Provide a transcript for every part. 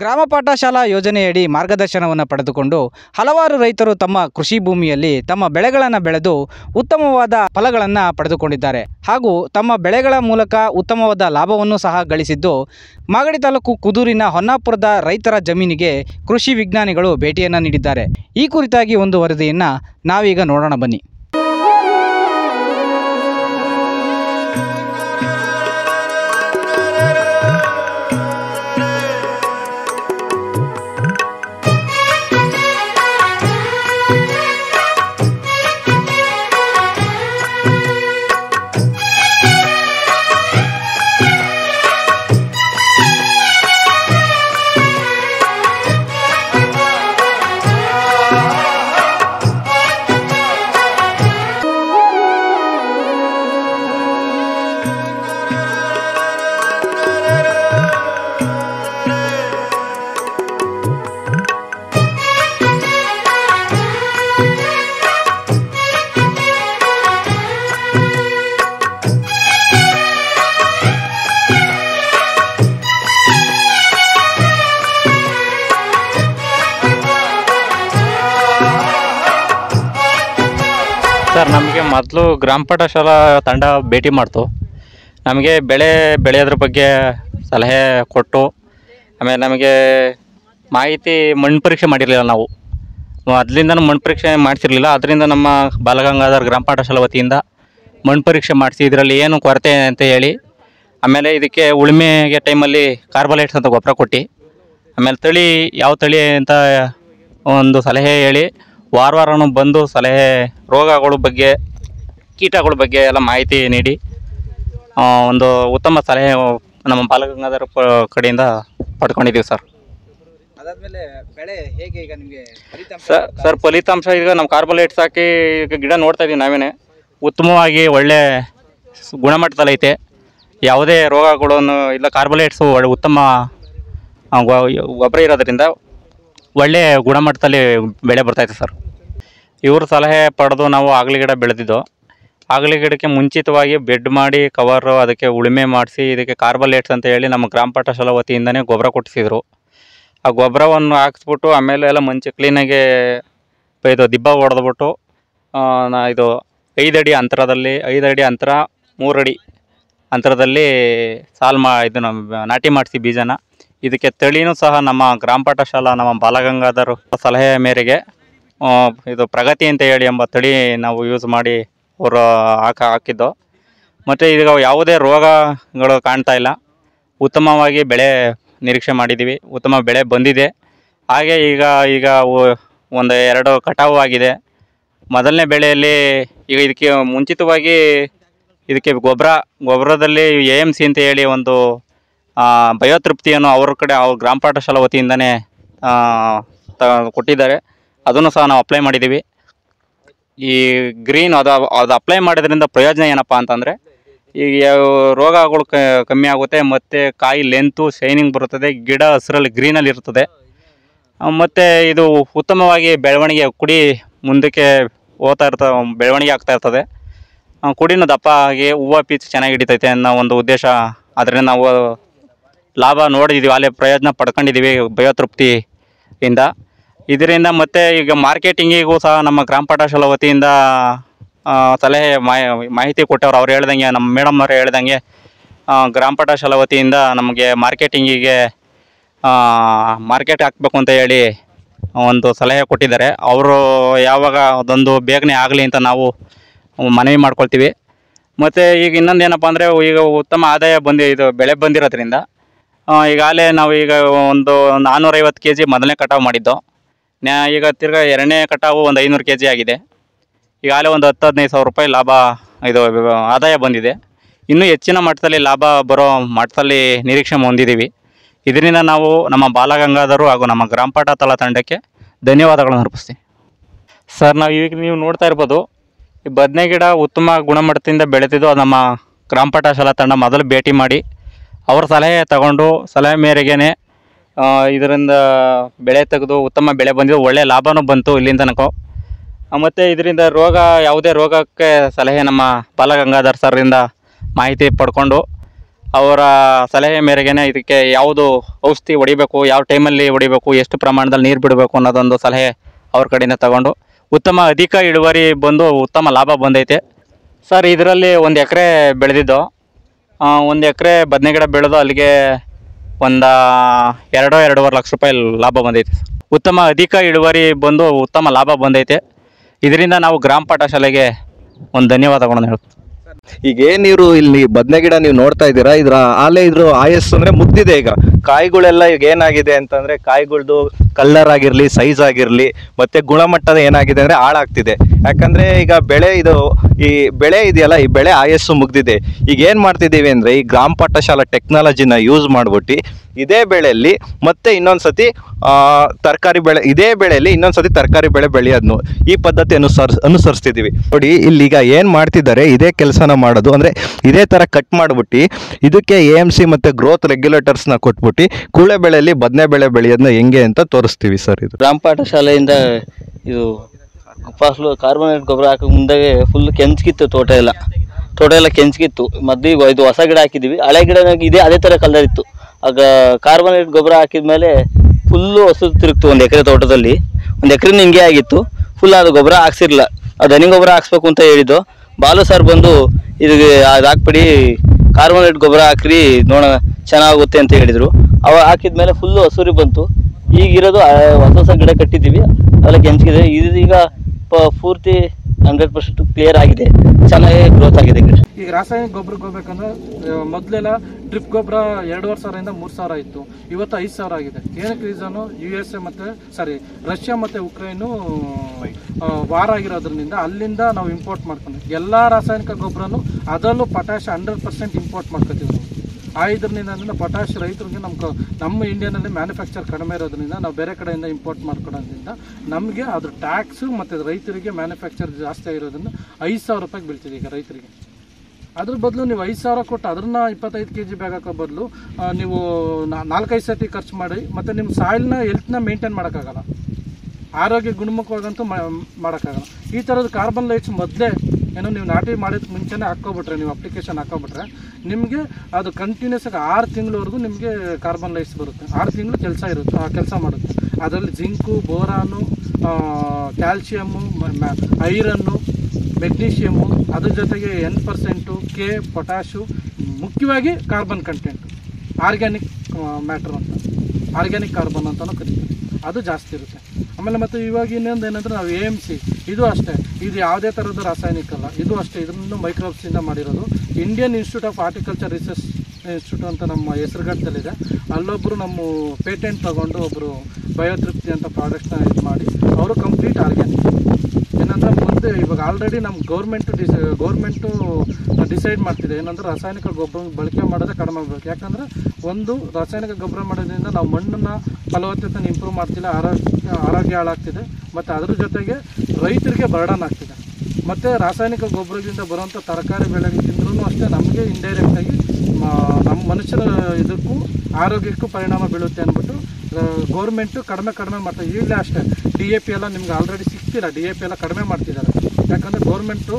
ಗ್ರಾಮ ಪಾಠಶಾಲಾ ಯೋಜನೆಯಡಿ ಮಾರ್ಗದರ್ಶನವನ್ನು ಪಡೆದುಕೊಂಡು ಹಲವಾರು ರೈತರು ತಮ್ಮ ಕೃಷಿ ಭೂಮಿಯಲ್ಲಿ ತಮ್ಮ ಬೆಳೆಗಳನ್ನು ಬೆಳೆದು ಉತ್ತಮವಾದ ಫಲಗಳನ್ನು ಪಡೆದುಕೊಂಡಿದ್ದಾರೆ ಹಾಗೂ ತಮ್ಮ ಬೆಳೆಗಳ ಮೂಲಕ ಉತ್ತಮವಾದ ಲಾಭವನ್ನು ಸಹ ಗಳಿಸಿದ್ದು ಮಾಗಡಿ ತಾಲೂಕು ಕುದೂರಿನ ಹೊನ್ನಾಪುರದ ರೈತರ ಜಮೀನಿಗೆ ಕೃಷಿ ವಿಜ್ಞಾನಿಗಳು ಭೇಟಿಯನ್ನು ನೀಡಿದ್ದಾರೆ. ಈ ಕುರಿತಾಗಿ ಒಂದು ವರದಿಯನ್ನು ನಾವೀಗ ನೋಡೋಣ ಬನ್ನಿ. ಸರ್, ನಮಗೆ ಮೊದಲು ಗ್ರಾಮ ಪಾಠಶಾಲಾ ತಂಡ ಭೇಟಿ ಮಾಡ್ತು. ನಮಗೆ ಬೆಳೆಯೋದ್ರ ಬಗ್ಗೆ ಸಲಹೆ ಕೊಟ್ಟು, ಆಮೇಲೆ ನಮಗೆ ಮಾಹಿತಿ ಮಣ್ಣು ಪರೀಕ್ಷೆ ಮಾಡಿರಲಿಲ್ಲ. ನಾವು ಮೊದಲಿಂದ ಮಣ್ಣು ಪರೀಕ್ಷೆ ಮಾಡಿಸಿರಲಿಲ್ಲ. ಅದರಿಂದ ನಮ್ಮ ಬಾಲಗಂಗಾಧರ ಗ್ರಾಮ ಪಾಠಶಾಲಾ ವತಿಯಿಂದ ಮಣ್ಣು ಪರೀಕ್ಷೆ ಮಾಡಿಸಿ ಇದರಲ್ಲಿ ಏನು ಕೊರತೆ ಅಂತ ಹೇಳಿ, ಆಮೇಲೆ ಇದಕ್ಕೆ ಉಳುಮೆಗೆ ಟೈಮಲ್ಲಿ ಕಾರ್ಬಲೈಟ್ಸ್ ಅಂತ ಗೊಬ್ಬರ ಕೊಟ್ಟು, ಆಮೇಲೆ ಯಾವ ತಳಿ ಅಂತ ಒಂದು ಸಲಹೆ ಹೇಳಿ ವಾರನೂ ಬಂದು ಸಲಹೆ ರೋಗಗಳ ಬಗ್ಗೆ ಕೀಟಗಳ ಬಗ್ಗೆ ಎಲ್ಲ ಮಾಹಿತಿ ನೀಡಿ ಒಂದು ಉತ್ತಮ ಸಲಹೆ ನಮ್ಮ ಬಾಲಗಂಗಾಧರ ಕಡೆಯಿಂದ ಪಡ್ಕೊಂಡಿದ್ದೀವಿ ಸರ್. ಅದಾದಮೇಲೆ ಬೆಳೆ ಹೇಗೆ ಈಗ ನಿಮಗೆ ಸರ್ ಫಲಿತಾಂಶ ಈಗ ನಮ್ಮ ಕಾರ್ಬಲೈಟ್ಸ್ ಹಾಕಿ ಈಗ ಗಿಡ ನೋಡ್ತಾ ಇದ್ದೀವಿ ನಾವೇನೆ ಉತ್ತಮವಾಗಿ ಒಳ್ಳೆ ಗುಣಮಟ್ಟದಲ್ಲೈತೆ. ಯಾವುದೇ ರೋಗಗಳನ್ನು ಇಲ್ಲ. ಕಾರ್ಬಲೈಟ್ಸು ಉತ್ತಮ ಗೊಬ್ಬರ ಇರೋದ್ರಿಂದ ಒಳ್ಳೆಯ ಗುಣಮಟ್ಟದಲ್ಲಿ ಬೆಳೆ ಬರ್ತಾಯಿದೆ ಸರ್. ಇವ್ರ ಸಲಹೆ ಪಡೆದು ನಾವು ಆಗಲಿ ಗಿಡ ಬೆಳೆದಿದ್ದು. ಆಗಲಿ ಗಿಡಕ್ಕೆ ಮುಂಚಿತವಾಗಿ ಬೆಡ್ ಮಾಡಿ ಕವರು ಅದಕ್ಕೆ ಉಳುಮೆ ಮಾಡಿಸಿ ಇದಕ್ಕೆ ಕಾರ್ಬಲೈಟ್ಸ್ ಅಂತ ಹೇಳಿ ನಮ್ಮ ಗ್ರಾಮ ಪಾಠಶಾಲಾ ವತಿಯಿಂದನೇ ಗೊಬ್ಬರ ಕೊಟ್ಟಿಸಿದ್ರು. ಆ ಗೊಬ್ಬರವನ್ನು ಹಾಕಿಸ್ಬಿಟ್ಟು ಆಮೇಲೆ ಎಲ್ಲ ಮುಂಚೆ ಕ್ಲೀನಾಗಿ ಇದು ದಿಬ್ಬ ಹೊಡೆದ್ಬಿಟ್ಟು ಇದು 5 ಅಡಿ ಅಂತರದಲ್ಲಿ 5 ಅಡಿ ಅಂತರ 3 ಅಡಿ ಅಂತರದಲ್ಲಿ ಇದನ್ನು ನಾಟಿ ಮಾಡಿಸಿ ಬೀಜನ. ಇದಕ್ಕೆ ತಳಿನೂ ಸಹ ನಮ್ಮ ಗ್ರಾಮ ಪಾಠಶಾಲಾ ನಮ್ಮ ಬಾಲಗಂಗಾಧರ ಸಲಹೆ ಮೇರೆಗೆ ಇದು ಪ್ರಗತಿ ಅಂತ ಹೇಳಿ ಎಂಬ ತಳಿ ನಾವು ಯೂಸ್ ಮಾಡಿ ಅವರು ಹಾಕಿದ್ದು. ಮತ್ತು ಈಗ ಯಾವುದೇ ರೋಗಗಳು ಕಾಣ್ತಾ ಇಲ್ಲ. ಉತ್ತಮವಾಗಿ ಬೆಳೆ ನಿರೀಕ್ಷೆ ಮಾಡಿದ್ದೀವಿ. ಉತ್ತಮ ಬೆಳೆ ಬಂದಿದೆ. ಹಾಗೆ ಈಗ 1-2 ಕಟಾವು ಆಗಿದೆ. ಮೊದಲನೇ ಬೆಳೆಯಲ್ಲಿ ಈಗ ಇದಕ್ಕೆ ಮುಂಚಿತವಾಗಿ ಇದಕ್ಕೆ ಗೊಬ್ಬರದಲ್ಲಿ AMC ಅಂತ ಹೇಳಿ ಒಂದು ಬಯೋತೃಪ್ತಿಯನ್ನು ಅವ್ರ ಗ್ರಾಮ ಪಾಠಶಾಲಾ ವತಿಯಿಂದನೇ ಕೊಟ್ಟಿದ್ದಾರೆ. ಅದನ್ನು ಸಹ ನಾವು ಅಪ್ಲೈ ಮಾಡಿದ್ದೀವಿ. ಈ ಗ್ರೀನ್ ಅದು ಅಪ್ಲೈ ಮಾಡೋದ್ರಿಂದ ಪ್ರಯೋಜನ ಏನಪ್ಪ ಅಂತಂದರೆ ಈಗ ರೋಗಗಳು ಕಮ್ಮಿ ಆಗುತ್ತೆ, ಮತ್ತು ಕಾಯಿ ಲೆಂತು ಶೈನಿಂಗ್ ಬರುತ್ತದೆ, ಗಿಡ ಹಸಿರಲ್ಲಿ ಗ್ರೀನಲ್ಲಿ ಇರ್ತದೆ, ಮತ್ತು ಇದು ಉತ್ತಮವಾಗಿ ಬೆಳವಣಿಗೆ ಮುಂದಕ್ಕೆ ಬೆಳವಣಿಗೆ ಆಗ್ತಾ ಇರ್ತದೆ. ಕುಡಿನೂ ದಪ್ಪ ಆಗಿ ಹೂವು ಪೀಚು ಚೆನ್ನಾಗಿ ಹಿಡಿತೈತೆ ಅನ್ನೋ ಒಂದು ಉದ್ದೇಶ. ಅದರಿಂದ ನಾವು ಲಾಭ ನೋಡಿದ್ದೀವಿ, ಅಲ್ಲೇ ಪ್ರಯೋಜನ ಪಡ್ಕೊಂಡಿದ್ದೀವಿ ಬಯೋತೃಪ್ತಿಯಿಂದ. ಇದರಿಂದ ಮತ್ತು ಈಗ ಮಾರ್ಕೆಟಿಂಗಿಗೂ ಸಹ ನಮ್ಮ ಗ್ರಾಮ ಪಾಠಶಾಲಾ ವತಿಯಿಂದ ಸಲಹೆ ಮಾಹಿತಿ ಕೊಟ್ಟವ್ರು. ಅವ್ರು ಹೇಳ್ದಂಗೆ, ನಮ್ಮ ಮೇಡಮ್ ಅವರು ಹೇಳ್ದಂಗೆ ಗ್ರಾಮ ಪಾಠಶಾಲಾ ವತಿಯಿಂದ ನಮಗೆ ಮಾರ್ಕೆಟಿಂಗಿಗೆ ಮಾರ್ಕೆಟ್ ಹಾಕಬೇಕು ಅಂತ ಹೇಳಿ ಒಂದು ಸಲಹೆ ಕೊಟ್ಟಿದ್ದಾರೆ. ಅವರು ಯಾವಾಗ ಅದೊಂದು ಬೇಗನೆ ಆಗಲಿ ಅಂತ ನಾವು ಮನವಿ ಮಾಡ್ಕೊಳ್ತೀವಿ. ಮತ್ತು ಈಗ ಇನ್ನೊಂದು ಏನಪ್ಪ ಅಂದರೆ, ಈಗ ಉತ್ತಮ ಆದಾಯ ಬೆಳೆ ಬಂದಿರೋದ್ರಿಂದ ಈಗಾಗಲೇ ನಾವು ಈಗ ಒಂದು 450 kg ಮೊದಲನೇ ಕಟಾವು ಮಾಡಿದ್ದು. ಈಗ ತಿರ್ಗಾ 2ನೇ ಕಟಾವು ಒಂದು 500 kg ಆಗಿದೆ. ಈಗಾಗಲೇ ಒಂದು 10-15 ಸಾವಿರ ರೂಪಾಯಿ ಲಾಭ ಆದಾಯ ಬಂದಿದೆ. ಇನ್ನೂ ಹೆಚ್ಚಿನ ಮಟ್ಟದಲ್ಲಿ ಲಾಭ ಬರೋ ಮಟ್ಟದಲ್ಲಿ ನಿರೀಕ್ಷೆ ಹೊಂದಿದ್ದೀವಿ. ಇದರಿಂದ ನಾವು ನಮ್ಮ ಬಾಲಗಂಗಾಧರು ಹಾಗೂ ನಮ್ಮ ಗ್ರಾಮ ಪಾಠಶಾಲಾ ತಂಡಕ್ಕೆ ಧನ್ಯವಾದಗಳನ್ನು ಅರ್ಪಿಸ್ತೀವಿ. ಸರ್, ನೀವು ನೋಡ್ತಾ ಇರ್ಬೋದು, ಈ ಬದನೆ ಗಿಡ ಉತ್ತಮ ಗುಣಮಟ್ಟದಿಂದ ಬೆಳೆದಿದ್ದು. ನಮ್ಮ ಗ್ರಾಮ ಪಾಠಶಾಲಾ ತಂಡ ಮೊದಲು ಭೇಟಿ ಮಾಡಿ ಅವ್ರ ಸಲಹೆ ತಗೊಂಡು ಸಲಹೆ ಮೇರೆಗೆ ಇದರಿಂದ ಬೆಳೆ ತೆಗೆದು ಉತ್ತಮ ಬೆಳೆ ಬಂದಿದ್ದು. ಒಳ್ಳೆಯ ಲಾಭವೂ ಬಂತು ಇಲ್ಲಿಂದ ತನಕ. ಮತ್ತು ಇದರಿಂದ ಯಾವುದೇ ರೋಗಕ್ಕೆ ಸಲಹೆ ನಮ್ಮ ಬಾಲಗಂಗಾಧರ್ ಸರ್ರಿಂದ ಮಾಹಿತಿ ಪಡ್ಕೊಂಡು ಅವರ ಸಲಹೆ ಮೇರೆಗೆ ಇದಕ್ಕೆ ಯಾವುದು ಔಷಧಿ ಹೊಡಿಬೇಕು, ಯಾವ ಟೈಮಲ್ಲಿ ಹೊಡಿಬೇಕು, ಎಷ್ಟು ಪ್ರಮಾಣದಲ್ಲಿ ನೀರು ಬಿಡಬೇಕು ಅನ್ನೋದೊಂದು ಸಲಹೆ ಅವ್ರ ಕಡೆಯಿಂದ ತಗೊಂಡು ಅಧಿಕ ಇಳುವರಿ ಬಂದು ಉತ್ತಮ ಲಾಭ ಬಂದೈತೆ ಸರ್. ಇದರಲ್ಲಿ 1 ಎಕರೆ ಬೆಳೆದಿದ್ದು, 1 ಎಕರೆ ಬದನೆ ಗಿಡ ಬೆಳೆದು ಅಲ್ಲಿಗೆ ಒಂದು 2-2.5 ಲಕ್ಷ ರೂಪಾಯಿ ಲಾಭ ಬಂದೈತೆ ಸರ್. ಅಧಿಕ ಇಳುವರಿ ಬಂದು ಉತ್ತಮ ಲಾಭ ಬಂದೈತೆ. ಇದರಿಂದ ನಾವು ಗ್ರಾಮ ಪಾಠ ಶಾಲೆಗೆ ಒಂದು ಧನ್ಯವಾದಗಳನ್ನು ಹೇಳ್ತೀವಿ. ಈಗ ಏನಿರು ಇಲ್ಲಿ ಬದನೆ ಗಿಡ ನೀವು ನೋಡ್ತಾ ಇದ್ದೀರಾ, ಇದ್ರ ಆಯಸ್ಸು ಅಂದ್ರೆ ಮುಗ್ದಿದೆ. ಈಗ ಕಾಯಿಗಳೆಲ್ಲ ಈಗ ಏನಾಗಿದೆ ಅಂತಂದ್ರೆ ಕಾಯಿಗಳ್ದು ಕಲರ್ ಆಗಿರ್ಲಿ, ಸೈಜ್ ಆಗಿರ್ಲಿ, ಮತ್ತೆ ಗುಣಮಟ್ಟದ ಏನಾಗಿದೆ ಅಂದ್ರೆ ಹಾಳಾಗ್ತಿದೆ. ಯಾಕಂದ್ರೆ ಈಗ ಈ ಬೆಳೆ ಇದೆಯಲ್ಲ, ಈ ಬೆಳೆ ಆಯಸ್ಸು ಮುಗ್ದಿದೆ. ಈಗ ಏನ್ ಮಾಡ್ತಿದ್ದೀವಿ ಅಂದ್ರೆ ಈ ಗ್ರಾಮ ಪಾಠಶಾಲಾ ಟೆಕ್ನಾಲಜಿನ ಯೂಸ್ ಮಾಡ್ಬಿಟ್ಟು ಇದೇ ಬೆಳೆಯಲ್ಲಿ ಮತ್ತೆ ಇನ್ನೊಂದ್ಸತಿ ತರಕಾರಿ ಬೆಳೆ, ಇದೇ ಬೆಳೆಯಲ್ಲಿ ಇನ್ನೊಂದ್ಸತಿ ತರಕಾರಿ ಬೆಳೆ ಬೆಳೆಯೋದ್ನು ಈ ಪದ್ಧತಿ ಅನುಸರಿಸ್ತಿದ್ದೀವಿ ನೋಡಿ. ಇಲ್ಲಿಗ ಏನ್ ಮಾಡ್ತಿದ್ದಾರೆ, ಇದೇ ಕೆಲಸನ ಮಾಡೋದು ಅಂದ್ರೆ ಇದೇ ತರ ಕಟ್ ಮಾಡ್ಬಿಟ್ಟು ಇದಕ್ಕೆ AMC ಮತ್ತೆ ಗ್ರೋತ್ ರೆಗ್ಯುಲೇಟರ್ಸ್ನ ಕೊಟ್ಬಿಟ್ಟು ಕೂಳೆ ಬೆಳೆಯಲ್ಲಿ ಬದನೆ ಬೆಳೆ ಬೆಳೆಯೋದನ್ನ ಹೆಂಗೆ ಅಂತ ತೋರಿಸ್ತೀವಿ ಸರ್. ಇದು ಗ್ರಾಮ ಪಾಠಶಾಲೆಯಿಂದ ಇದು ಫಸಲು ಕಾರ್ಬೋನೇಟ್ ಗೊಬ್ಬರ ಹಾಕೋ ಮುಂದೆ ಫುಲ್ ಕೆಂಚ್ಕಿತ್ತು, ತೋಟ ಎಲ್ಲ ಕೆಂಚ್ಕಿತ್ತು. ಮೊದಲು ಇದು ಹೊಸ ಗಿಡ ಹಾಕಿದ್ದೀವಿ, ಹಳೆ ಗಿಡ ಇದೆ ಅದೇ ಥರ ಕಲರ್ ಇತ್ತು. ಆಗ ಕಾರ್ಬೋನೇಟ್ ಗೊಬ್ಬರ ಹಾಕಿದ್ಮೇಲೆ ಫುಲ್ಲು ಹಸು ತಿರುಗ್ತು. 1 ಎಕರೆ ತೋಟದಲ್ಲಿ 1 ಎಕರೆ ಹಿಂಗೆ ಆಗಿತ್ತು. ಫುಲ್ ಅದು ಗೊಬ್ಬರ ಹಾಕ್ಸಿರ್ಲಿಲ್ಲ, ಅದು ಹನಿ ಗೊಬ್ಬರ ಹಾಕ್ಸ್ಬೇಕು ಅಂತ ಹೇಳಿದ್ದು. ಬಾಲು ಸರ್ ಬಂದು ಇದಕ್ಕೆ ಅದು ಹಾಕ್ಬಿಡಿ, ಕಾರ್ಬೋನೇಟ್ ಗೊಬ್ಬರ ಹಾಕ್ರಿ ನೋಡೋಣ ಚೆನ್ನಾಗುತ್ತೆ ಅಂತ ಹೇಳಿದರು. ಅವ ಹಾಕಿದ್ಮೇಲೆ ಫುಲ್ಲು ಹಸುರಿ ಬಂತು. ಈಗಿರೋದು ಹೊಸ ಗಿಡ ಕಟ್ಟಿದ್ದೀವಿ, ಅದೆಲ್ಲ ಕೆಂಚಿಗಿದೆ. ಈಗ ಪೂರ್ತಿ 100% ಕ್ಲಿಯರ್ ಆಗಿದೆ, ಚೆನ್ನಾಗಿ ಗ್ರೋತ್ ಆಗಿದೆ ಗಿಡ. ಈಗ ರಾಸಾಯನಿಕ ಗೊಬ್ಬರಕ್ಕೆ ಹೋಗ್ಬೇಕಂದ್ರೆ ಮೊದಲೆಲ್ಲ ಡ್ರಿಪ್ ಗೊಬ್ಬರ 2,500 3,000 ಇತ್ತು, ಇವತ್ತು 5,000 ಆಗಿದೆ. ಏನಕ್ಕೆ ರೀಸನು? USA ರಷ್ಯಾ ಮತ್ತು ಉಕ್ರೇನು ವಾರ ಆಗಿರೋದ್ರಿಂದ ಅಲ್ಲಿಂದ ನಾವು ಇಂಪೋರ್ಟ್ ಮಾಡ್ಕೊಂಡು ಎಲ್ಲ ರಾಸಾಯನಿಕ ಗೊಬ್ಬರನು, ಅದರಲ್ಲೂ ಪೊಟ್ಯಾಶ್ 100% ಇಂಪೋರ್ಟ್ ಮಾಡ್ಕೊತೀವಿ ನಾವು. ಇದರಿಂದ ಪೊಟ್ಯಾಶ್ ರೈತರಿಗೆ ನಮ್ಮ ಇಂಡಿಯಾನಲ್ಲಿ ಮ್ಯಾನುಫ್ಯಾಕ್ಚರ್ ಕಡಿಮೆ ಇರೋದ್ರಿಂದ ನಾವು ಬೇರೆ ಕಡೆಯಿಂದ ಇಂಪೋರ್ಟ್ ಮಾಡ್ಕೊಡೋದ್ರಿಂದ ನಮಗೆ ಅದ್ರ ಟ್ಯಾಕ್ಸು ಮತ್ತು ರೈತರಿಗೆ ಮ್ಯಾನುಫ್ಯಾಕ್ಚರ್ ಜಾಸ್ತಿ ಆಗಿರೋದ್ರಿಂದ 5,000 ರೂಪಾಯಿಗೆ ಬೀಳ್ತಿದೆ ಈಗ ರೈತರಿಗೆ. ಅದ್ರ ಬದಲು ನೀವು 5,000 ಕೊಟ್ಟು ಅದನ್ನ 25 kg ಬ್ಯಾಗ್ ಹಾಕೋ ಬದಲು ನೀವು 4-5 ಸತಿ ಖರ್ಚು ಮಾಡಿ ಮತ್ತು ನಿಮ್ಮ ಸಾಯಿಲ್ನ ಹೆಲ್ತ್ನ ಮೇಂಟೈನ್ ಮಾಡೋಕ್ಕಾಗಲ್ಲ, ಆರೋಗ್ಯ ಗುಣಮುಖವಾಗಂತೂ ಮಾಡೋಕ್ಕಾಗಲ್ಲ. ಈ ಥರದ ಕಾರ್ಬನ್ ಲೈಟ್ಸ್ ಮೊದಲೇ ನೀವು ನಾಟಿ ಮಾಡೋದಕ್ಕೆ ಮುಂಚೆನೇ ಹಾಕ್ಕೊಬಿಟ್ರೆ, ನೀವು ಅಪ್ಲಿಕೇಶನ್ ಹಾಕ್ಕೊಬಿಟ್ರೆ ನಿಮಗೆ ಅದು ಕಂಟಿನ್ಯೂಸ್ ಆಗಿ 6 ತಿಂಗಳವರೆಗೂ ನಿಮಗೆ ಕಾರ್ಬನ್ ಲೈಟ್ಸ್ ಬರುತ್ತೆ. 6 ತಿಂಗಳು ಕೆಲಸ ಮಾಡುತ್ತೆ. ಅದರಲ್ಲಿ zinc, boron, calcium, iron, magnesium, ಅದ್ರ ಜೊತೆಗೆ N%, K, ಪೊಟ್ಯಾಶು, ಮುಖ್ಯವಾಗಿ ಕಾರ್ಬನ್ ಕಂಟೆಂಟ್, ಆರ್ಗ್ಯಾನಿಕ್ ಮ್ಯಾಟ್ರ್ ಅಂತ, ಆರ್ಗ್ಯಾನಿಕ್ ಕಾರ್ಬನ್ ಅಂತಲೂ ಕರೀತೀವಿ, ಅದು ಜಾಸ್ತಿ ಇರುತ್ತೆ. ಆಮೇಲೆ ಮತ್ತು ಇವಾಗ ಇನ್ನೊಂದು ಏನಂದರೆ ನಾವು AMC, ಇದು ಅಷ್ಟೇ, ಇದು ಯಾವುದೇ ಥರದ ರಾಸಾಯನಿಕ ಅಲ್ಲ, ಇದು ಅಷ್ಟೇ, ಇದನ್ನು ಮೈಕ್ರೋಬ್ಸಿಂದ ಮಾಡಿರೋದು. Indian institute of horticulture research institute ಅಂತ ನಮ್ಮ ಹೆಸರುಘಟ್ಟದಲ್ಲಿದೆ. ಅಲ್ಲೊಬ್ಬರು ನಮ್ಮ ಪೇಟೆಂಟ್ ತಗೊಂಡು ಒಬ್ಬರು ಬಯೋತೃಪ್ತಿ ಅಂತ ಪ್ರಾಡಕ್ಟ್ನ ಇದು ಮಾಡಿ ಅವರು ಕಂಪ್ಲೀಟ್ ಆರ್ಗ್ಯಾನಿಕ್. ಏನಂದರೆ ಮುಂದೆ ಇವಾಗ ಆಲ್ರೆಡಿ ನಮ್ಮ ಗೌರ್ಮೆಂಟು ಡಿಸೈಡ್ ಮಾಡ್ತಿದೆ ಏನಂದರೆ ರಾಸಾಯನಿಕ ಗೊಬ್ಬರ ಬಳಕೆ ಮಾಡೋದೇ ಕಡಿಮೆ ಆಗಬೇಕು. ಯಾಕಂದರೆ ಒಂದು ರಾಸಾಯನಿಕ ಗೊಬ್ಬರ ಮಾಡೋದ್ರಿಂದ ನಾವು ಮಣ್ಣನ್ನು ಫಲವತ್ತತೆಯನ್ನು ಇಂಪ್ರೂವ್ ಮಾಡ್ತಿಲ್ಲ, ಆರೋಗ್ಯ ಹಾಳಾಗ್ತಿದೆ, ಮತ್ತು ಅದ್ರ ಜೊತೆಗೆ ರೈತರಿಗೆ ಬರ್ಡನ್ ಆಗ್ತಿದೆ. ಮತ್ತು ರಾಸಾಯನಿಕ ಗೊಬ್ಬರದಿಂದ ಬರುವಂಥ ತರಕಾರಿ ಬೆಳೆಗೆ ತಿಂದ್ರೂ ಅಷ್ಟೇ ನಮಗೆ ಇಂಡೈರೆಕ್ಟಾಗಿ ನಮ್ಮ ಮನುಷ್ಯರ ಇದಕ್ಕೂ ಆರೋಗ್ಯಕ್ಕೂ ಪರಿಣಾಮ ಬೀಳುತ್ತೆ ಅಂದ್ಬಿಟ್ಟು ಗೌರ್ಮೆಂಟು ಕಡಿಮೆ ಮಾಡ್ತಾರೆ. ಈಗಲೇ ಅಷ್ಟೇ DAP ಎಲ್ಲ ನಿಮ್ಗೆ ಆಲ್ರೆಡಿ ಸಿಗ್ತಿಲ್ಲ, DAP ಎಲ್ಲ ಕಡಿಮೆ ಮಾಡ್ತಿದ್ದಾರೆ. ಯಾಕಂದರೆ ಗೌರ್ಮೆಂಟು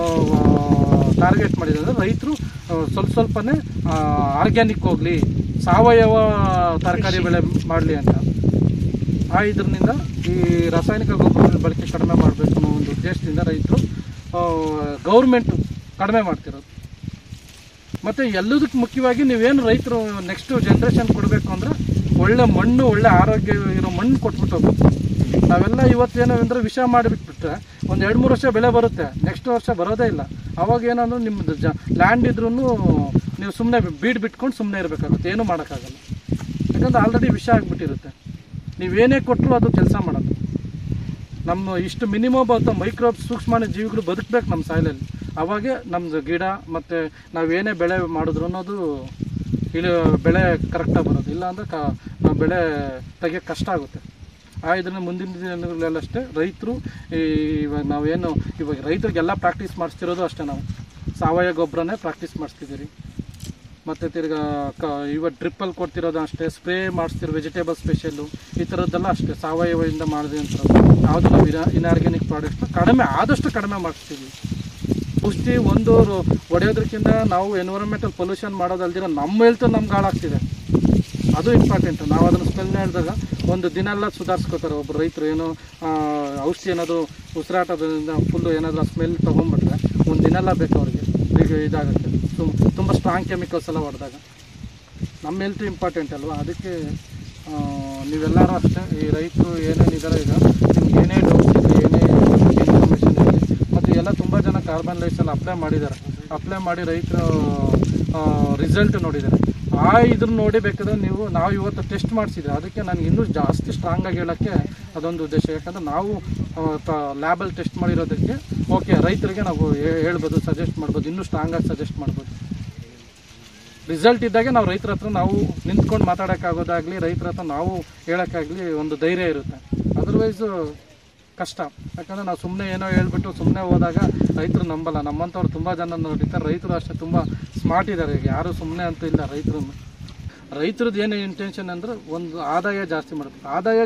ಟಾರ್ಗೆಟ್ ಮಾಡಿದ್ದಾರೆ ರೈತರು ಸ್ವಲ್ಪನೇ ಆರ್ಗ್ಯಾನಿಕ್ ಹೋಗಲಿ, ಸಾವಯವ ತರಕಾರಿ ಬೆಳೆ ಮಾಡಲಿ ಅಂತ. ಇದರಿಂದ ಈ ರಾಸಾಯನಿಕ ಗೊಬ್ಬರ ಬಳಕೆ ಕಡಿಮೆ ಮಾಡಬೇಕು ಅನ್ನೋ ಒಂದು ಉದ್ದೇಶದಿಂದ ರೈತರು ಗೌರ್ಮೆಂಟು ಕಡಿಮೆ ಮಾಡ್ತಿರೋದು. ಮತ್ತು ಎಲ್ಲದಕ್ಕೆ ಮುಖ್ಯವಾಗಿ ನೀವೇನು ರೈತರು ನೆಕ್ಸ್ಟ್ ಜನ್ರೇಷನ್ ಕೊಡಬೇಕು ಅಂದರೆ ಒಳ್ಳೆ ಮಣ್ಣು, ಒಳ್ಳೆ ಆರೋಗ್ಯ ಇರೋ ಮಣ್ಣು ಕೊಟ್ಬಿಟ್ಟು ಹೋಗ್ಬೇಕು. ನಾವೆಲ್ಲ ಇವತ್ತೇನು ಅಂದರೆ ವಿಷ ಮಾಡಿಬಿಟ್ಬಿಟ್ರೆ ಒಂದು 2-3 ವರ್ಷ ಬೆಳೆ ಬರುತ್ತೆ, ನೆಕ್ಸ್ಟ್ ವರ್ಷ ಬರೋದೇ ಇಲ್ಲ. ಅವಾಗ ಏನಂದ್ರೆ ನಿಮ್ಮದು ಲ್ಯಾಂಡ್ ಇದ್ರೂ ನೀವು ಸುಮ್ಮನೆ ಬಿಟ್ಕೊಂಡು ಸುಮ್ಮನೆ ಇರಬೇಕಾಗುತ್ತೆ, ಏನೂ ಮಾಡೋಕ್ಕಾಗಲ್ಲ. ಯಾಕಂದರೆ ಆಲ್ರೆಡಿ ವಿಷ ಆಗಿಬಿಟ್ಟಿರುತ್ತೆ. ನೀವೇನೇ ಕೊಟ್ಟರು ಅದು ಕೆಲಸ ಮಾಡೋದು. ನಮ್ಮ ಇಷ್ಟು ಮಿನಿಮಮ್ ಅಥವಾ ಮೈಕ್ರೋಬ್ ಸೂಕ್ಷ್ಮಾಣು ಜೀವಿಗಳು ಬದುಕಬೇಕು ನಮ್ಮ ಸಾಯಿಲಲ್ಲಿ. ಅವಾಗೇ ನಮ್ಮದು ಗಿಡ ಮತ್ತು ನಾವೇನೇ ಬೆಳೆ ಮಾಡಿದ್ರು ಅನ್ನೋದು ಬೆಳೆ ಕರೆಕ್ಟಾಗಿ ಬರೋದು. ಇಲ್ಲ ಅಂದರೆ ನಾವು ಬೆಳೆ ತೆಗಿಯೋಕ್ಕೆ ಕಷ್ಟ ಆಗುತ್ತೆ. ಇದನ್ನು ಮುಂದಿನ ದಿನಗಳಲ್ಲಷ್ಟೇ ರೈತರು ಇವಾಗ ರೈತರಿಗೆಲ್ಲ ಪ್ರಾಕ್ಟೀಸ್ ಮಾಡಿಸ್ತಿರೋದು ಅಷ್ಟೇ. ನಾವು ಸಾವಯವ ಗೊಬ್ಬರನೇ ಪ್ರಾಕ್ಟೀಸ್ ಮಾಡಿಸ್ತಿದ್ದೀರಿ. ಮತ್ತು ತಿರ್ಗಾ ಇವತ್ತು ಡ್ರಿಪ್ಪಲ್ಲಿ ಕೊಡ್ತಿರೋದು ಅಷ್ಟೇ, ಸ್ಪ್ರೇ ಮಾಡಿಸ್ತಿರೋ ವೆಜಿಟೇಬಲ್ ಸ್ಪೆಷಲ್ಲು ಈ ಥರದ್ದೆಲ್ಲ ಅಷ್ಟೇ ಸಾವಯವದಿಂದ ಮಾಡಿದೆ ಅಂತ. ಯಾವುದು ನಾವು ಇನ್ಆರ್ಗ್ಯಾನಿಕ್ ಪ್ರಾಡಕ್ಟ್ನ ಆದಷ್ಟು ಕಡಿಮೆ ಮಾಡಿಸ್ತೀವಿ. ಪುಷ್ಟಿ ಒಂದು ಹೊಡೆಯೋದ್ರಕ್ಕಿಂತ ನಾವು ಎನ್ವಿರಾನ್ಮೆಂಟಲ್ ಪೊಲ್ಯೂಷನ್ ಮಾಡೋದಲ್ದಿರ ನಮ್ಮ ಹೆಲ್ತ್ ನಮ್ಗೆ ಹಾಳಾಗ್ತಿದೆ. ಅದು ಇಂಪಾರ್ಟೆಂಟು. ನಾವು ಅದನ್ನು ಸ್ಮೆಲ್ ಹೇಳಿದಾಗ ಒಂದು ದಿನ ಎಲ್ಲ ಸುಧಾರಿಸ್ಕೋತಾರೆ ಒಬ್ಬರು ರೈತರು. ಏನು ಔಷಧಿ ಏನಾದರೂ ಉಸಿರಾಟದಿಂದ ಫುಲ್ಲು ಏನಾದರೂ ಸ್ಮೆಲ್ ತೊಗೊಂಡ್ಬಿಟ್ರೆ ಒಂದು ದಿನ ಎಲ್ಲ ಬೇಕು ಅವ್ರಿಗೆ. ಈಗ ಇದಾಗುತ್ತೆ ತುಂಬ ಸ್ಟ್ರಾಂಗ್ ಕೆಮಿಕಲ್ಸ್ ಎಲ್ಲ ಹೊಡೆದಾಗ. ನಮ್ಮ ಹೆಲ್ತ್ ಇಂಪಾರ್ಟೆಂಟ್ ಅಲ್ವಾ. ಅದಕ್ಕೆ ನೀವೆಲ್ಲರೂ ಅಷ್ಟೇ, ಈ ರೈತರು ಏನೇನಿದ್ದಾರೆ ಈಗ ನಿಮ್ಗೆ ಏನೇ ಡೌಟ್ಸ್ ಇದೆ, ಏನೇ ಇನ್ಫಾರ್ಮೇಷನ್ ಇದೆ, ಮತ್ತು ಎಲ್ಲ ತುಂಬ ಜನ ಕಾರ್ಬನ್ ಲೈಟ್ಸಲ್ಲಿ ಅಪ್ಲೈ ಮಾಡಿ ರೈತರು ರಿಸಲ್ಟ್ ನೋಡಿದ್ದಾರೆ. ಇದನ್ನು ನೋಡಿ ಬೇಕಾದ್ರೆ ನಾವು ಇವತ್ತು ಟೆಸ್ಟ್ ಮಾಡಿಸಿದ್ರೆ ಅದಕ್ಕೆ ನನಗೆ ಇನ್ನೂ ಜಾಸ್ತಿ ಸ್ಟ್ರಾಂಗಾಗಿ ಹೇಳೋಕ್ಕೆ ಅದೊಂದು ಉದ್ದೇಶ. ಯಾಕಂದರೆ ನಾವು ಲ್ಯಾಬಲ್ಲಿ ಟೆಸ್ಟ್ ಮಾಡಿರೋದಕ್ಕೆ ಓಕೆ ರೈತರಿಗೆ ನಾವು ಹೇಳ್ಬೋದು, ಸಜೆಸ್ಟ್ ಮಾಡ್ಬೋದು, ಇನ್ನೂ ಸ್ಟ್ರಾಂಗಾಗಿ ಸಜೆಸ್ಟ್ ಮಾಡ್ಬೋದು. ರಿಸಲ್ಟ್ ಇದ್ದಾಗೆ ನಾವು ರೈತರ ಹತ್ರ ನಾವು ನಿಂತ್ಕೊಂಡು ಮಾತಾಡೋಕ್ಕಾಗೋದಾಗಲಿ, ರೈತರ ಹತ್ರ ನಾವು ಹೇಳೋಕ್ಕಾಗಲಿ ಒಂದು ಧೈರ್ಯ ಇರುತ್ತೆ. ಅದರ್ವೈಸು ಕಷ್ಟ. ಯಾಕಂದರೆ ನಾವು ಸುಮ್ಮನೆ ಏನೋ ಹೇಳ್ಬಿಟ್ಟು ಸುಮ್ಮನೆ ಹೋದಾಗ ರೈತರು ನಂಬಲ್ಲ. ನಮ್ಮಂಥವ್ರು ತುಂಬ ಜನ ನೋಡಿರ್ತಾರೆ. ರೈತರು ಅಷ್ಟೇ ತುಂಬ ಸ್ಮಾರ್ಟ್ ಇದ್ದಾರೆ. ಈಗ ಯಾರು ಸುಮ್ಮನೆ ಅಂತ ಇಲ್ಲ. ರೈತರದ್ದು ಏನು ಇಂಟೆನ್ಷನ್ ಅಂದರೆ ಒಂದು ಆದಾಯ ಜಾಸ್ತಿ ಮಾಡೋದು.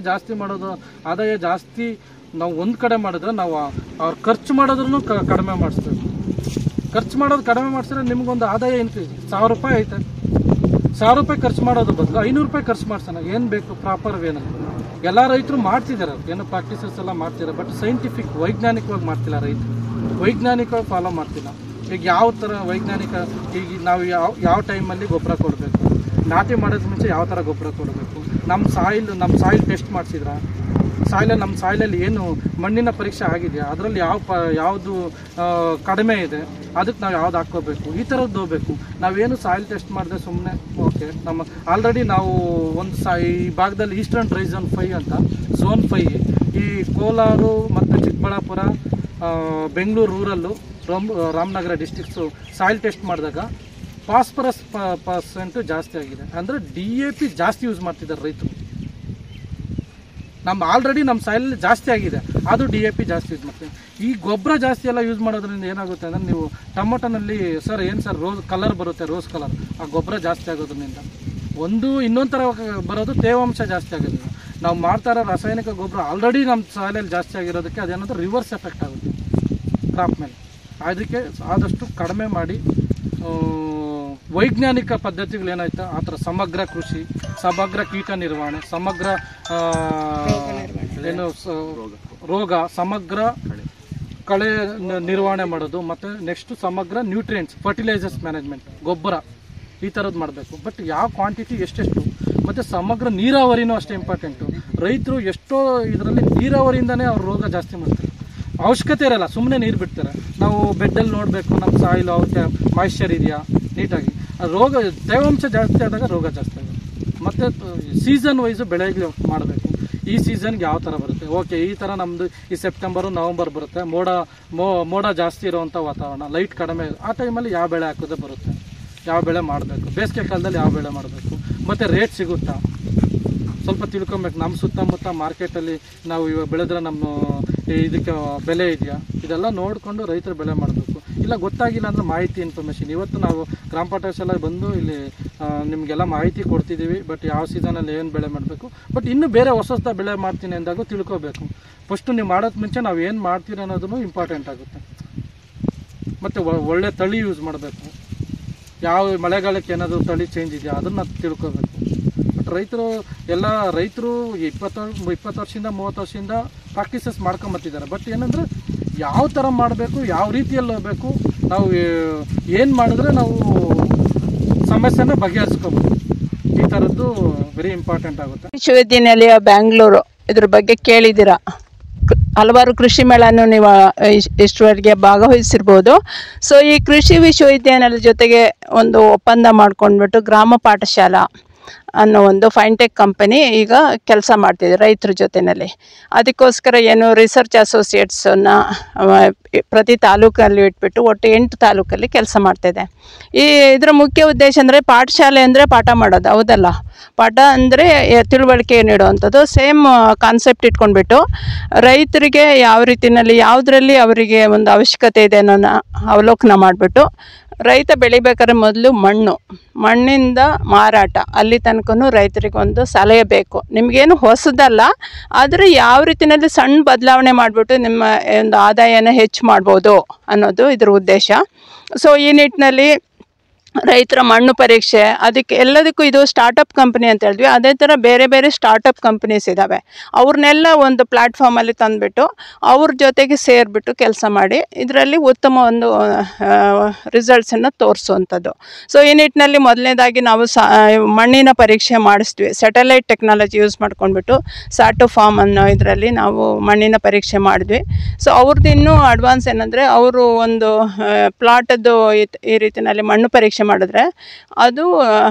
ಆದಾಯ ಜಾಸ್ತಿ ನಾವು ಒಂದು ಕಡೆ ಮಾಡಿದ್ರೆ ನಾವು ಅವ್ರು ಖರ್ಚು ಮಾಡೋದ್ರೂ ಕಡಿಮೆ ಮಾಡಿಸ್ಬೇಕು. ಖರ್ಚು ಮಾಡೋದು ಕಡಿಮೆ ಮಾಡಿಸಿದ್ರೆ ನಿಮ್ಗೊಂದು ಆದಾಯ ಇನ್ಕ್ರೀಸ್. 1000 ರೂಪಾಯಿ ಐತೆ, 1000 ರೂಪಾಯಿ ಖರ್ಚು ಮಾಡೋದು ಬದಲು 500 ರೂಪಾಯಿ ಖರ್ಚು ಮಾಡ್ಸೋಣ. ಏನು ಬೇಕು ಪ್ರಾಪರ್ ವೇನ ಎಲ್ಲ ರೈತರು ಮಾಡ್ತಿದ್ದಾರೆ. ಏನೋ ಪ್ರಾಕ್ಟೀಸಸ್ ಎಲ್ಲ ಮಾಡ್ತಿದ್ದಾರೆ, ಬಟ್ ಸೈಂಟಿಫಿಕ್ ವೈಜ್ಞಾನಿಕವಾಗಿ ಮಾಡ್ತಿಲ್ಲ. ರೈತರು ವೈಜ್ಞಾನಿಕವಾಗಿ ಫಾಲೋ ಮಾಡ್ತಿಲ್ಲ. ಈಗ ಯಾವ ಥರ ವೈಜ್ಞಾನಿಕ, ಈಗ ನಾವು ಯಾವ ಟೈಮಲ್ಲಿ ಗೊಬ್ಬರ ಕೊಡಬೇಕು, ನಾಟಿ ಮಾಡೋದು ಮುಂಚೆ ಯಾವ ಥರ ಗೊಬ್ಬರ ಕೊಡಬೇಕು, ನಮ್ಮ ಸಾಯಿಲ್ ಟೆಸ್ಟ್ ಮಾಡಿಸಿದ್ರ, ನಮ್ಮ ಸಾಯಿಲಲ್ಲಿ ಏನು ಮಣ್ಣಿನ ಪರೀಕ್ಷೆ ಆಗಿದೆಯಾ, ಅದರಲ್ಲಿ ಯಾವುದು ಕಡಿಮೆ ಇದೆ, ಅದಕ್ಕೆ ನಾವು ಯಾವ್ದು ಹಾಕ್ಕೋಬೇಕು, ಈ ಥರದ್ದು ಹೋಗ್ಬೇಕು. ನಾವೇನು ಸಾಯಿಲ್ ಟೆಸ್ಟ್ ಮಾಡಿದೆ ಸುಮ್ಮನೆ ಓಕೆ. ನಮ್ಮ ಆಲ್ರೆಡಿ ನಾವು ಒಂದು ಈ ಭಾಗದಲ್ಲಿ ಈಸ್ಟರ್ನ್ ಡ್ರೈ ಝೋನ್ 5 ಅಂತ, ಝೋನ್ 5 ಈ ಕೋಲಾರ ಮತ್ತು Chikkaballapur, Bengaluru rural, Ramanagara districts soil test ಮಾಡಿದಾಗ ಫಾಸ್ಫರಸ್ ಪರ್ಸೆಂಟು ಜಾಸ್ತಿ ಆಗಿದೆ. ಅಂದರೆ DAP ಜಾಸ್ತಿ ಯೂಸ್ ಮಾಡ್ತಿದ್ದಾರೆ ರೈತರು. ಆಲ್ರೆಡಿ ನಮ್ಮ ಸಾಯಿಲ್ ಜಾಸ್ತಿ ಆಗಿದೆ, ಅದು DAP ಜಾಸ್ತಿ ಯೂಸ್ ಮಾಡ್ತೀವಿ. ಈ ಗೊಬ್ಬರ ಜಾಸ್ತಿ ಎಲ್ಲ ಯೂಸ್ ಮಾಡೋದ್ರಿಂದ ಏನಾಗುತ್ತೆ ಅಂದರೆ, ನೀವು ಟೊಮೊಟೊನಲ್ಲಿ ರೋಸ್ ಕಲರ್ ಬರುತ್ತೆ, ರೋಸ್ ಕಲರ್, ಆ ಗೊಬ್ಬರ ಜಾಸ್ತಿ ಆಗೋದ್ರಿಂದ ಇನ್ನೊಂದು ಥರ ಬರೋದು ತೇವಾಂಶ ಜಾಸ್ತಿ ಆಗೋದ್ರಿಂದ. ನಾವು ಮಾಡ್ತಾ ಇರೋ ರಾಸಾಯನಿಕ ಗೊಬ್ಬರ ಆಲ್ರೆಡಿ ನಮ್ಮ ಸಾಯಿಲಲ್ಲಿ ಜಾಸ್ತಿ ಆಗಿರೋದಕ್ಕೆ ಅದೇನಾದರೂ ರಿವರ್ಸ್ ಎಫೆಕ್ಟ್ ಆಗುತ್ತೆ ಕ್ರಾಪ್ ಮೇಲೆ. ಅದಕ್ಕೆ ಆದಷ್ಟು ಕಡಿಮೆ ಮಾಡಿ ವೈಜ್ಞಾನಿಕ ಪದ್ಧತಿಗಳೇನಾಯ್ತು ಆ ಥರ ಸಮಗ್ರ ಕೃಷಿ, ಸಮಗ್ರ ಕೀಟ ನಿರ್ವಹಣೆ, ಸಮಗ್ರ ರೋಗ, ಸಮಗ್ರ ಕಳೆ ನಿರ್ವಹಣೆ ಮಾಡೋದು, ಮತ್ತು ನೆಕ್ಸ್ಟ್ ಸಮಗ್ರ ನ್ಯೂಟ್ರಿಯೆಂಟ್ಸ್, ಫರ್ಟಿಲೈಸರ್ಸ್ ಮ್ಯಾನೇಜ್ಮೆಂಟ್, ಗೊಬ್ಬರ ಈ ಥರದ್ದು ಮಾಡಬೇಕು. ಬಟ್ ಯಾವ ಕ್ವಾಂಟಿಟಿ ಎಷ್ಟೆಷ್ಟು, ಮತ್ತು ಸಮಗ್ರ ನೀರಾವರಿನೂ ಅಷ್ಟೇ ಇಂಪಾರ್ಟೆಂಟು. ರೈತರು ಎಷ್ಟೋ ಇದರಲ್ಲಿ ನೀರಾವರಿಯಿಂದನೇ ಅವ್ರ ರೋಗ ಜಾಸ್ತಿ ಮಾಡ್ತಾರೆ. ಅವಶ್ಯಕತೆ ಇರಲ್ಲ, ಸುಮ್ಮನೆ ನೀರು ಬಿಡ್ತಾರೆ. ನಾವು ಬೆಡ್ಡಲ್ಲಿ ನೋಡಬೇಕು ನಮ್ಮ ಸಾಯಿಲ್ ಅವಕ್ಕೆ ಮಾಯಿಶ್ಚರ್ ಇದೆಯಾ ನೀಟಾಗಿ. ರೋಗ ತೇವಾಂಶ ಜಾಸ್ತಿ ಆದಾಗ ರೋಗ ಜಾಸ್ತಿ ಆಗುತ್ತೆ. ಮತ್ತು ಸೀಸನ್ ವೈಸು ಬೆಳೆಗೆ ಮಾಡಬೇಕು. ಈ ಸೀಸನ್ಗೆ ಯಾವ ಥರ ಬರುತ್ತೆ, ಓಕೆ ಈ ಥರ ನಮ್ಮದು ಈ ಸೆಪ್ಟೆಂಬರು ನವಂಬರ್ ಬರುತ್ತೆ, ಮೋಡ ಜಾಸ್ತಿ ಇರೋವಂಥ ವಾತಾವರಣ, ಲೈಟ್ ಕಡಿಮೆ, ಆ ಟೈಮಲ್ಲಿ ಯಾವ ಬೆಳೆ ಹಾಕೋದೇ ಬರುತ್ತೆ, ಯಾವ ಬೆಳೆ ಮಾಡಬೇಕು, ಬೇಸಿಗೆ ಕಾಲದಲ್ಲಿ ಯಾವ ಬೆಳೆ ಮಾಡಬೇಕು, ಮತ್ತು ರೇಟ್ ಸಿಗುತ್ತಾ ಸ್ವಲ್ಪ ತಿಳ್ಕೊಬೇಕು. ನಮ್ಮ ಸುತ್ತಮುತ್ತ ಮಾರ್ಕೆಟಲ್ಲಿ ನಾವು ಇವಾಗ ಬೆಳೆದ್ರೆ ನಮ್ಮ ಇದಕ್ಕೆ ಬೆಲೆ ಇದೆಯಾ, ಇದೆಲ್ಲ ನೋಡಿಕೊಂಡು ರೈತರು ಬೆಳೆ ಮಾಡಬೇಕು. ಇಲ್ಲ ಗೊತ್ತಾಗಿಲ್ಲ ಅಂದರೆ ಮಾಹಿತಿ ಇನ್ಫಾರ್ಮೇಷನ್. ಇವತ್ತು ನಾವು ಗ್ರಾಮ ಪಂಚಾಯತ್ ಎಲ್ಲ ಬಂದು ಇಲ್ಲಿ ನಿಮಗೆಲ್ಲ ಮಾಹಿತಿ ಕೊಡ್ತಿದ್ದೀವಿ. ಬಟ್ ಯಾವ ಸೀಸನಲ್ಲಿ ಏನು ಬೆಳೆ ಮಾಡಬೇಕು, ಬಟ್ ಇನ್ನೂ ಬೇರೆ ಹೊಸ ಬೆಳೆ ಮಾಡ್ತೀನಿ ಅಂದಾಗ ತಿಳ್ಕೊಬೇಕು. ಫಸ್ಟು ನೀವು ಮಾಡೋದು ಮುಂಚೆ ನಾವು ಏನು ಮಾಡ್ತೀರಿ ಅನ್ನೋದನ್ನು ಇಂಪಾರ್ಟೆಂಟ್ ಆಗುತ್ತೆ. ಮತ್ತು ಒಳ್ಳೆ ತಳಿ ಯೂಸ್ ಮಾಡಬೇಕು. ಯಾವ ಮಳೆಗಾಲಕ್ಕೆ ಏನಾದರೂ ತಳಿ ಚೇಂಜ್ ಇದೆಯಾ ಅದನ್ನು ತಿಳ್ಕೊಬೇಕು. ಬಟ್ ರೈತರು 20 ವರ್ಷದಿಂದ 30 ವರ್ಷದಿಂದ ಪ್ರಾಕ್ಟೀಸಸ್ ಮಾಡ್ಕೊಂಬತ್ತಿದ್ದಾರೆ. ಬಟ್ ಏನಂದರೆ ಯಾವ ಥರ ಮಾಡಬೇಕು, ಯಾವ ರೀತಿಯಲ್ಲಿ ಹೋಗಬೇಕು, ನಾವು ಏನು ಮಾಡಿದ್ರೆ ನಾವು ಸಮಸ್ಯೆನ ಬಗೆಹರಿಸ್ಕೋಬೋದು, ಈ ಥರದ್ದು ವೆರಿ ಇಂಪಾರ್ಟೆಂಟ್ ಆಗುತ್ತೆ. ವಿಶ್ವವಿದ್ಯಾನಿಲಯ ಬ್ಯಾಂಗ್ಳೂರು ಇದ್ರ ಬಗ್ಗೆ ಕೇಳಿದ್ದೀರಾ. ಹಲವಾರು ಕೃಷಿ ಮೇಳನ್ನು ನೀವು ಇಷ್ಟರವರೆಗೆ ಭಾಗವಹಿಸಿರ್ಬೋದು. ಸೊ ಈ ಕೃಷಿ ವಿಶ್ವವಿದ್ಯಾನಿಲಯದ ಜೊತೆಗೆ ಒಂದು ಒಪ್ಪಂದ ಮಾಡ್ಕೊಂಡ್ಬಿಟ್ಟು ಗ್ರಾಮ ಪಾಠಶಾಲಾ ಅನ್ನೋ ಒಂದು ಫೈನ್ಟೆಕ್ ಕಂಪನಿ ಈಗ ಕೆಲಸ ಮಾಡ್ತಿದೆ ರೈತರ ಜೊತೆಯಲ್ಲಿ. ಅದಕ್ಕೋಸ್ಕರ ಏನು ರಿಸರ್ಚ್ ಅಸೋಸಿಯೇಟ್ಸನ್ನು ಪ್ರತಿ ತಾಲೂಕಲ್ಲಿ ಇಟ್ಬಿಟ್ಟು ಒಟ್ಟು 8 ತಾಲೂಕಲ್ಲಿ ಕೆಲಸ ಮಾಡ್ತಿದೆ. ಇದರ ಮುಖ್ಯ ಉದ್ದೇಶ ಅಂದರೆ ಪಾಠಶಾಲೆ ಅಂದರೆ ಪಾಠ ಮಾಡೋದು, ಹೌದಲ್ಲ, ಪಾಠ ಅಂದರೆ ತಿಳುವಳಿಕೆ ನೀಡುವಂಥದ್ದು. ಸೇಮ್ ಕಾನ್ಸೆಪ್ಟ್ ಇಟ್ಕೊಂಡ್ಬಿಟ್ಟು ರೈತರಿಗೆ ಯಾವ ರೀತಿಯಲ್ಲಿ ಯಾವುದರಲ್ಲಿ ಅವರಿಗೆ ಒಂದು ಅವಶ್ಯಕತೆ ಇದೆ ಅನ್ನೋನ ಅವಲೋಕನ ಮಾಡಿಬಿಟ್ಟು ರೈತ ಬೆಳಿಬೇಕಾದ್ರೆ ಮೊದಲು ಮಣ್ಣಿಂದ ಮಾರಾಟ ಅಲ್ಲಿ ತನಕ ತನಕನೂ ರೈತರಿಗೊಂದು ಸಲಹೆ ಬೇಕು. ನಿಮಗೇನು ಹೊಸದಲ್ಲ, ಆದರೆ ಯಾವ ರೀತಿಯಲ್ಲಿ ಸಣ್ಣ ಬದಲಾವಣೆ ಮಾಡಿಬಿಟ್ಟು ನಿಮ್ಮ ಒಂದು ಆದಾಯನ ಹೆಚ್ಚು ಮಾಡ್ಬೋದು ಅನ್ನೋದು ಇದ್ರ ಉದ್ದೇಶ. ಸೊ ಈ ನಿಟ್ಟಿನಲ್ಲಿ ರೈತರ ಮಣ್ಣು ಪರೀಕ್ಷೆ, ಅದಕ್ಕೆ ಎಲ್ಲದಕ್ಕೂ ಇದು ಸ್ಟಾರ್ಟಪ್ ಕಂಪ್ನಿ ಅಂತ ಹೇಳಿದ್ವಿ. ಅದೇ ಥರ ಬೇರೆ ಬೇರೆ ಸ್ಟಾರ್ಟಪ್ ಕಂಪ್ನೀಸ್ ಇದ್ದಾವೆ. ಅವ್ರನ್ನೆಲ್ಲ ಒಂದು ಪ್ಲ್ಯಾಟ್ಫಾರ್ಮಲ್ಲಿ ತಂದುಬಿಟ್ಟು ಅವ್ರ ಜೊತೆಗೆ ಸೇರಿಬಿಟ್ಟು ಕೆಲಸ ಮಾಡಿ ಇದರಲ್ಲಿ ಉತ್ತಮ ಒಂದು ರಿಸಲ್ಟ್ಸನ್ನು ತೋರಿಸುವಂಥದ್ದು. ಸೊ ಈ ನಿಟ್ಟಿನಲ್ಲಿ ಮೊದಲನೇದಾಗಿ ನಾವು ಮಣ್ಣಿನ ಪರೀಕ್ಷೆ ಮಾಡಿಸ್ತೀವಿ. ಸ್ಯಾಟಲೈಟ್ ಟೆಕ್ನಾಲಜಿ ಯೂಸ್ ಮಾಡ್ಕೊಂಡ್ಬಿಟ್ಟು ಸಾಟು ಫಾರ್ಮ್ ಅನ್ನೋ ಇದರಲ್ಲಿ ನಾವು ಮಣ್ಣಿನ ಪರೀಕ್ಷೆ ಮಾಡಿದ್ವಿ. ಸೊ ಅವ್ರದ್ದು ಇನ್ನೂ ಅಡ್ವಾನ್ಸ್ ಏನಂದರೆ, ಅವರು ಒಂದು ಪ್ಲಾಟದ್ದು ಈ ರೀತಿಯಲ್ಲಿ ಮಣ್ಣು ಪರೀಕ್ಷೆ ಮಾಡಿದ್ರೆ ಅದು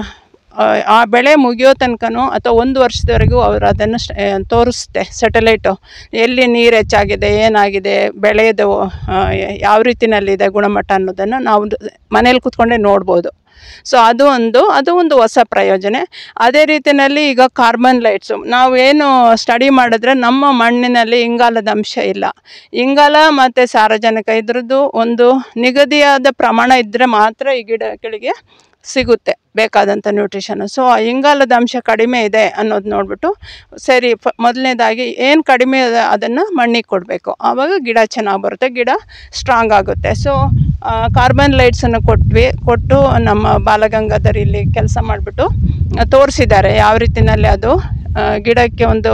ಆ ಬೆಳೆ ಮುಗಿಯೋ ತನಕನೂ ಅಥವಾ 1 ವರ್ಷದವರೆಗೂ ಅವರು ಅದನ್ನು ತೋರಿಸುತ್ತೆ. ಸ್ಯಾಟಲೈಟು ಎಲ್ಲಿ ನೀರು ಹೆಚ್ಚಾಗಿದೆ, ಏನಾಗಿದೆ, ಬೆಳೆಯೋದು ಯಾವ ರೀತಿಯಲ್ಲಿದೆ ಗುಣಮಟ್ಟ ಅನ್ನೋದನ್ನು ನಾವು ಮನೇಲಿ ಕೂತ್ಕೊಂಡೇ ನೋಡ್ಬೋದು. ಸೊ ಅದು ಒಂದು ಹೊಸ ಪ್ರಯೋಜನೆ. ಅದೇ ರೀತಿಯಲ್ಲಿ ಈಗ ಕಾರ್ಬನ್ ಲೈಟ್ಸು ನಾವೇನು ಸ್ಟಡಿ ಮಾಡಿದ್ರೆ ನಮ್ಮ ಮಣ್ಣಿನಲ್ಲಿ ಇಂಗಾಲದ ಅಂಶ ಇಲ್ಲ. ಇಂಗಾಲ ಮತ್ತು ಸಾರಜನಕ ಇದ್ರದ್ದು ಒಂದು ನಿಗದಿಯಾದ ಪ್ರಮಾಣ ಇದ್ದರೆ ಮಾತ್ರ ಈ ಗಿಡಗಳಿಗೆ ಸಿಗುತ್ತೆ ಬೇಕಾದಂಥ ನ್ಯೂಟ್ರಿಷನ್. ಸೊ ಇಂಗಾಲದ ಅಂಶ ಕಡಿಮೆ ಇದೆ ಅನ್ನೋದು ನೋಡಿಬಿಟ್ಟು ಸರಿ, ಮೊದಲನೇದಾಗಿ ಏನು ಕಡಿಮೆ ಇದೆ ಅದನ್ನು ಮಣ್ಣಿಗೆ ಕೊಡಬೇಕು. ಆವಾಗ ಗಿಡ ಚೆನ್ನಾಗಿ ಬರುತ್ತೆ, ಗಿಡ ಸ್ಟ್ರಾಂಗ್ ಆಗುತ್ತೆ. ಸೊ ಕಾರ್ಬನ್ ಲೈಟ್ಸನ್ನು ಕೊಟ್ಟು ನಮ್ಮ ಬಾಲಗಂಗಾಧರ್ ಇಲ್ಲಿ ಕೆಲಸ ಮಾಡಿಬಿಟ್ಟು ತೋರಿಸಿದ್ದಾರೆ ಯಾವ ರೀತಿಯಲ್ಲಿ ಅದು ಗಿಡಕ್ಕೆ ಒಂದು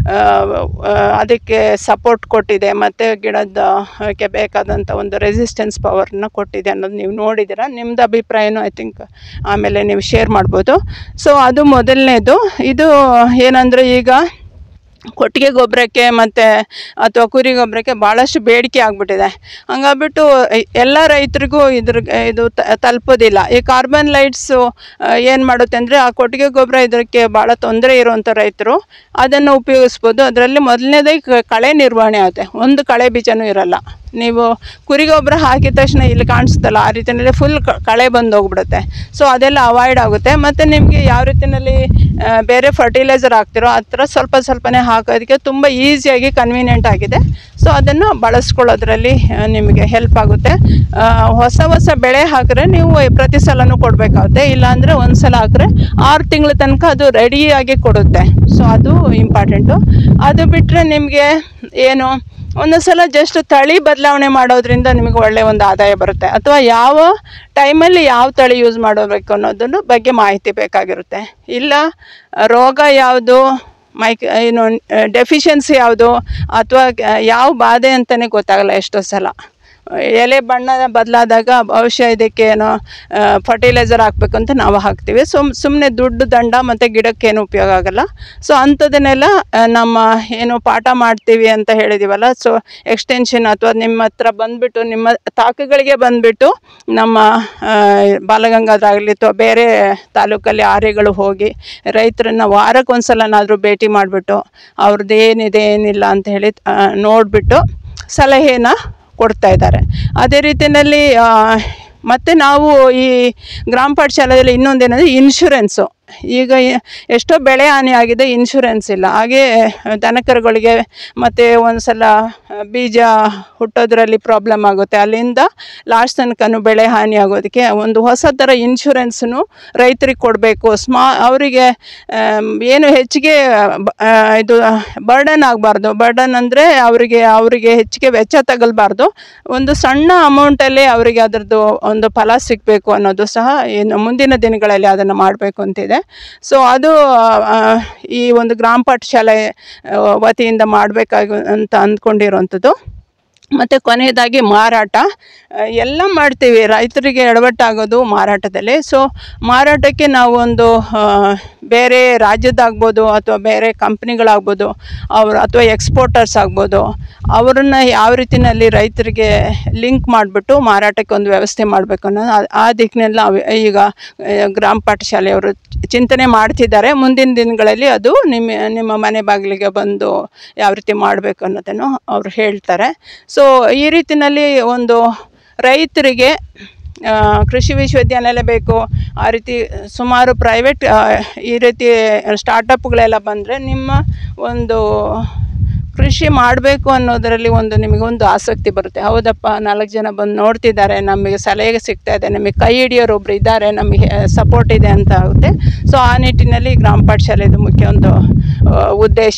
ಅದಕ್ಕೆ ಸಪೋರ್ಟ್ ಕೊಟ್ಟಿದೆ ಮತ್ತು ಗಿಡಕ್ಕೆ ಬೇಕಾದಂಥ ಒಂದು ರೆಸಿಸ್ಟೆನ್ಸ್ ಪವರ್ನ ಕೊಟ್ಟಿದೆ ಅನ್ನೋದು ನೀವು ನೋಡಿದ್ದೀರಾ. ನಿಮ್ಮದು ಅಭಿಪ್ರಾಯನೂ ಐ ಥಿಂಕ್ ಆಮೇಲೆ ನೀವು ಶೇರ್ ಮಾಡ್ಬೋದು. ಸೊ ಅದು ಮೊದಲನೇದು. ಇದು ಏನಂದರೆ, ಈಗ ಕೊಟ್ಟಿಗೆ ಗೊಬ್ಬರಕ್ಕೆ ಮತ್ತು ಅಥವಾ ಕುರಿ ಗೊಬ್ಬರಕ್ಕೆ ಭಾಳಷ್ಟು ಬೇಡಿಕೆ ಆಗಿಬಿಟ್ಟಿದೆ. ಹಂಗಾಗ್ಬಿಟ್ಟು ಎಲ್ಲ ರೈತರಿಗೂ ಇದು ತಲುಪೋದಿಲ್ಲ. ಈ ಕಾರ್ಬನ್ ಲೈಟ್ಸು ಏನು ಮಾಡುತ್ತೆ ಅಂದರೆ, ಆ ಕೊಟ್ಟಿಗೆ ಗೊಬ್ಬರ ಇದಕ್ಕೆ ಭಾಳ ತೊಂದರೆ ಇರುವಂಥ ರೈತರು ಅದನ್ನು ಉಪಯೋಗಿಸ್ಬೋದು. ಅದರಲ್ಲಿ ಮೊದಲನೇದಾಗಿ ಕಳೆ ನಿರ್ವಹಣೆ ಆಗುತ್ತೆ. ಒಂದು ಕಳೆ ಬೀಜನೂ ಇರಲ್ಲ. ನೀವು ಕುರಿ ಗೊಬ್ಬರ ಹಾಕಿದ ತಕ್ಷಣ ಇಲ್ಲಿ ಕಾಣಿಸುತ್ತಲ್ಲ, ಆ ರೀತಿಯಲ್ಲಿ ಫುಲ್ ಕಳೆ ಬಂದು ಹೋಗ್ಬಿಡುತ್ತೆ. ಸೊ ಅದೆಲ್ಲ ಅವಾಯ್ಡ್ ಆಗುತ್ತೆ. ಮತ್ತು ನಿಮಗೆ ಯಾವ ರೀತಿಯಲ್ಲಿ ಬೇರೆ ಫರ್ಟಿಲೈಸರ್ ಹಾಕ್ತಿರೋ ಆ ಥರ ಸ್ವಲ್ಪನೇ ಹಾಕೋದಕ್ಕೆ ತುಂಬ ಈಸಿಯಾಗಿ ಕನ್ವೀನಿಯೆಂಟ್ ಆಗಿದೆ. ಸೊ ಅದನ್ನು ಬಳಸ್ಕೊಳ್ಳೋದ್ರಲ್ಲಿ ನಿಮಗೆ ಹೆಲ್ಪ್ ಆಗುತ್ತೆ. ಹೊಸ ಬೆಳೆ ಹಾಕಿದ್ರೆ ನೀವು ಪ್ರತಿ ಸಲನೂ ಕೊಡಬೇಕಾಗುತ್ತೆ. ಇಲ್ಲಾಂದರೆ ಒಂದು ಸಲ ಹಾಕಿದ್ರೆ 6 ತಿಂಗಳ ತನಕ ಅದು ರೆಡಿಯಾಗಿ ಕೊಡುತ್ತೆ. ಸೊ ಅದು ಇಂಪಾರ್ಟೆಂಟು. ಅದು ಬಿಟ್ಟರೆ ನಿಮಗೆ ಏನು, ಒಂದೊಂದು ಸಲ ಜಸ್ಟ್ ತಳಿ ಬದಲಾವಣೆ ಮಾಡೋದ್ರಿಂದ ನಿಮಗೆ ಒಳ್ಳೆಯ ಒಂದು ಆದಾಯ ಬರುತ್ತೆ. ಅಥವಾ ಯಾವ ಟೈಮಲ್ಲಿ ಯಾವ ತಳಿ ಯೂಸ್ ಮಾಡಬೇಕು ಅನ್ನೋದನ್ನು ಬಗ್ಗೆ ಮಾಹಿತಿ ಬೇಕಾಗಿರುತ್ತೆ. ಇಲ್ಲ ರೋಗ ಯಾವುದು, ಏನು ಡೆಫಿಷಿಯನ್ಸಿ ಯಾವುದು, ಅಥವಾ ಯಾವ ಬಾಧೆ ಅಂತಲೇ ಗೊತ್ತಾಗಲ್ಲ ಎಷ್ಟೋ ಸಲ. ಎಲೆ ಬಣ್ಣ ಬದಲಾದಾಗ ಬಹುಶಃ ಇದಕ್ಕೆ ಏನೋ ಫರ್ಟಿಲೈಸರ್ ಹಾಕಬೇಕು ಅಂತ ನಾವು ಹಾಕ್ತೀವಿ. ಸುಮ್ಮನೆ ದುಡ್ಡು ದಂಡ ಮತ್ತು ಗಿಡಕ್ಕೇನು ಉಪಯೋಗ ಆಗೋಲ್ಲ. ಸೊ ಅಂಥದನ್ನೆಲ್ಲ ನಮ್ಮ ಏನು ಪಾಠ ಮಾಡ್ತೀವಿ ಅಂತ ಹೇಳಿದ್ದೀವಲ್ಲ, ಸೊ ಎಕ್ಸ್ಟೆನ್ಷನ್ ಅಥವಾ ನಿಮ್ಮ ಹತ್ರ ಬಂದುಬಿಟ್ಟು ನಿಮ್ಮ ತಾಕುಗಳಿಗೆ ಬಂದುಬಿಟ್ಟು ನಮ್ಮ ಬಾಲಗಂಗಾಧರ್ ಆಗಲಿ ಅಥವಾ ಬೇರೆ ತಾಲೂಕಲ್ಲಿ ಆರ್ಯಗಳು ಹೋಗಿ ರೈತರನ್ನ ವಾರಕ್ಕೊಂದು ಸಲನಾದರೂ ಭೇಟಿ ಮಾಡಿಬಿಟ್ಟು ಅವ್ರದ್ದು ಏನಿದೆ ಏನಿಲ್ಲ ಅಂತ ಹೇಳಿ ನೋಡಿಬಿಟ್ಟು ಸಲಹೆನ ಕೊಡ್ತಾ ಇದ್ದಾರೆ. ಅದೇ ರೀತಿಯಲ್ಲಿ ಮತ್ತು ನಾವು ಈ ಗ್ರಾಮ ಪಾಠಶಾಲೆಯಲ್ಲಿ ಇನ್ನೊಂದೇನೆಂದರೆ ಇನ್ಶೂರೆನ್ಸು. ಈಗ ಎಷ್ಟೋ ಬೆಳೆ ಹಾನಿ ಆಗಿದೆ, ಇನ್ಶೂರೆನ್ಸ್ ಇಲ್ಲ. ಹಾಗೆ ದನಕರುಗಳಿಗೆ ಮತ್ತು ಒಂದು ಸಲ ಬೀಜ ಹುಟ್ಟೋದ್ರಲ್ಲಿ ಪ್ರಾಬ್ಲಮ್ ಆಗುತ್ತೆ. ಅಲ್ಲಿಂದ ಲಾಸ್ಟ್ ತನಕನೂ ಬೆಳೆ ಹಾನಿ ಆಗೋದಕ್ಕೆ ಒಂದು ಹೊಸ ಥರ ಇನ್ಶೂರೆನ್ಸನ್ನು ರೈತರಿಗೆ ಕೊಡಬೇಕು. ಅವರಿಗೆ ಏನು ಹೆಚ್ಚಿಗೆ ಇದು ಬರ್ಡನ್ ಆಗಬಾರ್ದು. ಬರ್ಡನ್ ಅಂದರೆ ಅವರಿಗೆ ಹೆಚ್ಚಿಗೆ ವೆಚ್ಚ ತಗಲ್ಬಾರ್ದು. ಒಂದು ಸಣ್ಣ ಅಮೌಂಟಲ್ಲಿ ಅವರಿಗೆ ಅದರದ್ದು ಒಂದು ಫಲ ಸಿಗಬೇಕು ಅನ್ನೋದು ಸಹ ಏನು ಮುಂದಿನ ದಿನಗಳಲ್ಲಿ ಅದನ್ನು ಮಾಡಬೇಕು ಅಂತಿದೆ. ಸೊ ಅದು ಈ ಒಂದು ಗ್ರಾಮ ಪಾಠಶಾಲೆ ವತಿಯಿಂದ ಮಾಡಬೇಕಾಗಿ ಅಂತ ಅಂದ್ಕೊಂಡಿರುವಂಥದ್ದು. ಮತ್ತು ಕೊನೆಯದಾಗಿ ಮಾರಾಟ ಎಲ್ಲ ಮಾಡ್ತೀವಿ. ರೈತರಿಗೆ ಎಡವಟ್ಟಾಗೋದು ಮಾರಾಟದಲ್ಲಿ. ಸೊ ಮಾರಾಟಕ್ಕೆ ನಾವು ಒಂದು ಬೇರೆ ರಾಜ್ಯದಾಗ್ಬೋದು ಅಥವಾ ಬೇರೆ ಕಂಪ್ನಿಗಳಾಗ್ಬೋದು ಅಥವಾ ಎಕ್ಸ್ಪೋರ್ಟರ್ಸ್ ಆಗ್ಬೋದು, ಅವರನ್ನು ಯಾವ ರೀತಿಯಲ್ಲಿ ರೈತರಿಗೆ ಲಿಂಕ್ ಮಾಡಿಬಿಟ್ಟು ಮಾರಾಟಕ್ಕೆ ಒಂದು ವ್ಯವಸ್ಥೆ ಮಾಡಬೇಕು ಅನ್ನೋದು ಆ ದಿಕ್ಕಿನಲ್ಲಿ ಈಗ ಗ್ರಾಮ ಪಾಠಶಾಲೆಯವರು ಚಿಂತನೆ ಮಾಡ್ತಿದ್ದಾರೆ. ಮುಂದಿನ ದಿನಗಳಲ್ಲಿ ಅದು ನಿಮ್ಮ ಮನೆ ಬಾಗಿಲಿಗೆ ಬಂದು ಯಾವ ರೀತಿ ಮಾಡಬೇಕು ಅನ್ನೋದನ್ನು ಅವರು ಹೇಳ್ತಾರೆ. ಸೊ ಈ ರೀತಿಯಲ್ಲಿ ಒಂದು ರೈತರಿಗೆ ಕೃಷಿ ವಿಶ್ವವಿದ್ಯಾನಿಲಯ ಬೇಕು. ಆ ರೀತಿ ಸುಮಾರು ಪ್ರೈವೇಟ್ ಈ ರೀತಿ ಸ್ಟಾರ್ಟಪ್ಗಳೆಲ್ಲ ಬಂದರೆ ನಿಮ್ಮ ಒಂದು ಕೃಷಿ ಮಾಡಬೇಕು ಅನ್ನೋದರಲ್ಲಿ ನಿಮಗೊಂದು ಆಸಕ್ತಿ ಬರುತ್ತೆ. ಹೌದಪ್ಪ, 4 ಜನ ಬಂದು ನೋಡ್ತಿದ್ದಾರೆ, ನಮಗೆ ಸಲಹೆ ಸಿಗ್ತಾ ಇದೆ, ನಮಗೆ ಕೈ ಹಿಡಿಯೋರು ಒಬ್ರು ಇದ್ದಾರೆ, ನಮಗೆ ಸಪೋರ್ಟ್ ಇದೆ ಅಂತ ಆಗುತ್ತೆ. ಸೊ ಆ ನಿಟ್ಟಿನಲ್ಲಿ ಗ್ರಾಮ ಪಾಠಶಾಲೆದು ಮುಖ್ಯ ಒಂದು ಉದ್ದೇಶ.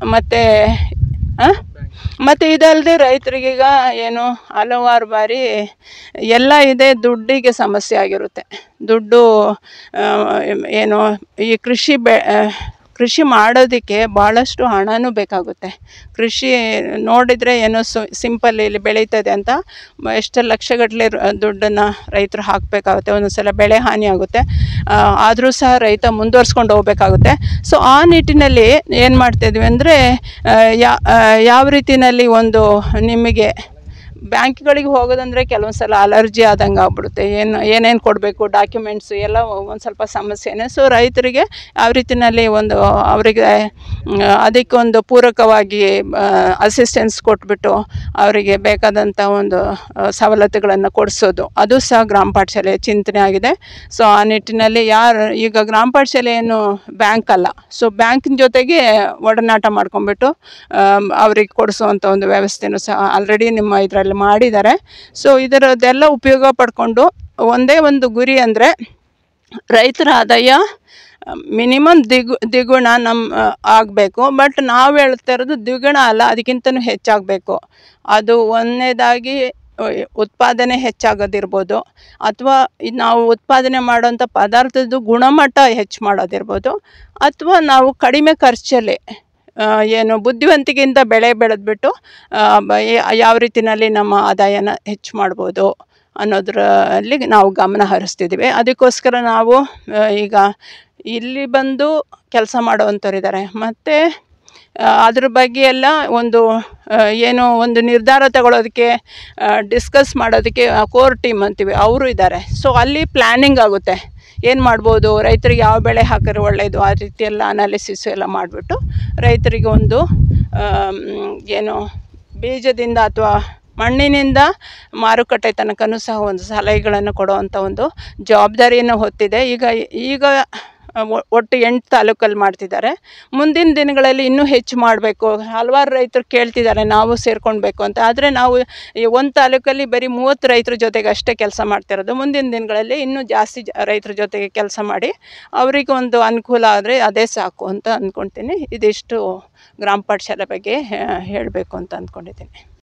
ಮತ್ತು ಇದಲ್ಲದೆ ರೈತರಿಗೀಗ ಹಲವಾರು ಬಾರಿ ಎಲ್ಲ ಇದೆ, ದುಡ್ಡಿಗೆ ಸಮಸ್ಯೆ ಆಗಿರುತ್ತೆ. ದುಡ್ಡು ಈ ಕೃಷಿ ಮಾಡೋದಕ್ಕೆ ಭಾಳಷ್ಟು ಹಣನೂ ಬೇಕಾಗುತ್ತೆ. ಕೃಷಿ ನೋಡಿದರೆ ಸಿಂಪಲ್ ಇಲ್ಲಿ ಬೆಳೀತದೆ ಅಂತ ಎಷ್ಟು ಲಕ್ಷಗಟ್ಟಲೆ ದುಡ್ಡನ್ನು ರೈತರು ಹಾಕಬೇಕಾಗುತ್ತೆ. ಒಂದೊಂದು ಸಲ ಬೆಳೆ ಹಾನಿ ಆಗುತ್ತೆ, ಆದರೂ ಸಹ ರೈತ ಮುಂದುವರ್ಸ್ಕೊಂಡು ಹೋಗ್ಬೇಕಾಗುತ್ತೆ. ಸೊ ಆ ನಿಟ್ಟಿನಲ್ಲಿ ಏನು ಮಾಡ್ತಾಯಿದ್ವಿ ಅಂದರೆ, ಯಾವ ರೀತಿಯಲ್ಲಿ ನಿಮಗೆ ಬ್ಯಾಂಕ್ಗಳಿಗೆ ಹೋಗೋದಂದರೆ ಕೆಲವೊಂದು ಸಲ ಅಲರ್ಜಿ ಆದಂಗೆ ಆಗ್ಬಿಡುತ್ತೆ. ಏನೇನು ಕೊಡಬೇಕು, ಡಾಕ್ಯುಮೆಂಟ್ಸು ಎಲ್ಲ ಒಂದು ಸ್ವಲ್ಪ ಸಮಸ್ಯೆನೇ. ಸೊ ರೈತರಿಗೆ ಯಾವ ರೀತಿಯಲ್ಲಿ ಅವರಿಗೆ ಅದಕ್ಕೊಂದು ಪೂರಕವಾಗಿ ಅಸಿಸ್ಟೆನ್ಸ್ ಕೊಟ್ಬಿಟ್ಟು ಅವರಿಗೆ ಬೇಕಾದಂಥ ಸವಲತ್ತುಗಳನ್ನು ಕೊಡಿಸೋದು, ಅದು ಸಹ ಗ್ರಾಮ ಪಾಠಶಾಲೆಯ ಚಿಂತನೆ ಆಗಿದೆ. ಸೊ ಆ ನಿಟ್ಟಿನಲ್ಲಿ ಈಗ ಗ್ರಾಮ ಪಾಠಶಾಲೆ ಏನು ಬ್ಯಾಂಕ್ ಅಲ್ಲ, ಸೊ ಬ್ಯಾಂಕಿನ ಜೊತೆಗೆ ಒಡನಾಟ ಮಾಡ್ಕೊಂಡ್ಬಿಟ್ಟು ಅವ್ರಿಗೆ ಕೊಡಿಸೋವಂಥ ಒಂದು ವ್ಯವಸ್ಥೆನೂ ಸಹ ಆಲ್ರೆಡಿ ನಿಮ್ಮ ಇದರಲ್ಲಿ ಮಾಡಿದ್ದಾರೆ. ಸೊ ಇದರದ್ದೆಲ್ಲ ಉಪಯೋಗ ಪಡ್ಕೊಂಡು ಒಂದೇ ಒಂದು ಗುರಿ ಅಂದರೆ, ರೈತರ ಆದಾಯ ಮಿನಿಮಮ್ ದ್ವಿಗುಣ ಆಗಬೇಕು. ಬಟ್ ನಾವು ಹೇಳ್ತಾ ಇರೋದು ದ್ವಿಗುಣ ಅಲ್ಲ, ಅದಕ್ಕಿಂತನೂ ಹೆಚ್ಚಾಗಬೇಕು. ಅದು ಒಂದನೇದಾಗಿ ಉತ್ಪಾದನೆ ಹೆಚ್ಚಾಗೋದಿರ್ಬೋದು, ಅಥವಾ ನಾವು ಉತ್ಪಾದನೆ ಮಾಡೋಂಥ ಪದಾರ್ಥದ ಗುಣಮಟ್ಟ ಹೆಚ್ಚು ಮಾಡೋದಿರ್ಬೋದು, ಅಥವಾ ನಾವು ಕಡಿಮೆ ಖರ್ಚಲ್ಲಿ ಬುದ್ಧಿವಂತಿಕೆಯಿಂದ ಬೆಳೆ ಬೆಳೆದ್ಬಿಟ್ಟು ಯಾವ ರೀತಿಯಲ್ಲಿ ನಮ್ಮ ಆದಾಯನ ಹೆಚ್ಚು ಮಾಡ್ಬೋದು ಅನ್ನೋದರಲ್ಲಿ ನಾವು ಗಮನ ಹರಿಸ್ತಿದ್ದೀವಿ. ಅದಕ್ಕೋಸ್ಕರ ನಾವು ಈಗ ಇಲ್ಲಿ ಬಂದು ಕೆಲಸ ಮಾಡೋವಂಥವ್ರಿದ್ದಾರೆ. ಮತ್ತು ಅದ್ರ ಬಗ್ಗೆ ಎಲ್ಲ ಒಂದು ನಿರ್ಧಾರ ತಗೊಳ್ಳೋದಕ್ಕೆ, ಡಿಸ್ಕಸ್ ಮಾಡೋದಕ್ಕೆ ಕೋರ್ ಟೀಮ್ ಅಂತೀವಿ, ಅವರು ಇದ್ದಾರೆ. ಸೊ ಅಲ್ಲಿ ಪ್ಲ್ಯಾನಿಂಗ್ ಆಗುತ್ತೆ, ಏನು ಮಾಡ್ಬೋದು, ರೈತರಿಗೆ ಯಾವ ಬೆಳೆ ಹಾಕಿದ್ರೆ ಒಳ್ಳೆಯದು, ಆ ರೀತಿ ಎಲ್ಲ ಅನಾಲಿಸಿಸ್ ಎಲ್ಲ ಮಾಡಿಬಿಟ್ಟು ರೈತರಿಗೆ ಬೀಜದಿಂದ ಅಥವಾ ಮಣ್ಣಿನಿಂದ ಮಾರುಕಟ್ಟೆ ತನಕನೂ ಸಹ ಸಲಹೆಗಳನ್ನು ಕೊಡುವಂಥ ಜವಾಬ್ದಾರಿಯನ್ನು ಹೊತ್ತಿದೆ. ಈಗ ಒಟ್ಟು 8 ತಾಲೂಕಲ್ಲಿ ಮಾಡ್ತಿದ್ದಾರೆ. ಮುಂದಿನ ದಿನಗಳಲ್ಲಿ ಇನ್ನೂ ಹೆಚ್ಚು ಮಾಡಬೇಕು. ಹಲವಾರು ರೈತರು ಕೇಳ್ತಿದ್ದಾರೆ ನಾವು ಸೇರ್ಕೊಳ್ಬೇಕು ಅಂತ. ಆದರೆ ನಾವು ಒಂದು ತಾಲೂಕಲ್ಲಿ ಬರೀ 30 ರೈತರ ಜೊತೆಗೆ ಅಷ್ಟೇ ಕೆಲಸ ಮಾಡ್ತಿರೋದು. ಮುಂದಿನ ದಿನಗಳಲ್ಲಿ ಇನ್ನೂ ಜಾಸ್ತಿ ರೈತರ ಜೊತೆಗೆ ಕೆಲಸ ಮಾಡಿ ಅವರಿಗೆ ಅನುಕೂಲ ಆದರೆ ಅದೇ ಸಾಕು ಅಂತ ಅಂದ್ಕೊಳ್ತೀನಿ. ಇದಿಷ್ಟು ಗ್ರಾಮ ಪಾಠಶಾಲೆ ಬಗ್ಗೆ ಹೇಳಬೇಕು ಅಂತ ಅಂದ್ಕೊಂಡಿದ್ದೀನಿ.